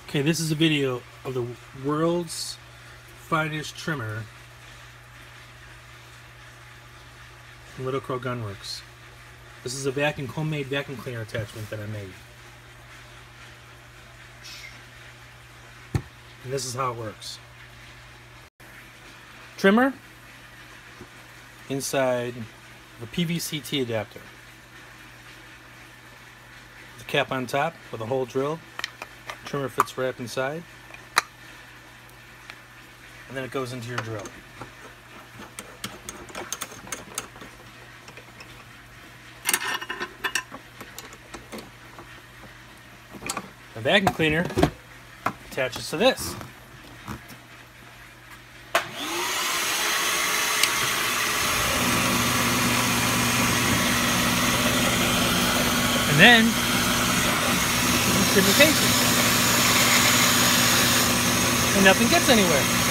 Okay, this is a video of the world's finest trimmer from Little Crow Gunworks. This is a homemade vacuum cleaner attachment that I made. And this is how it works. Trimmer inside the PVC T adapter. The cap on top with a hole drilled. Trimmer fits right up inside, and then it goes into your drill. The vacuum cleaner attaches to this. And then instrumentation. And nothing gets anywhere.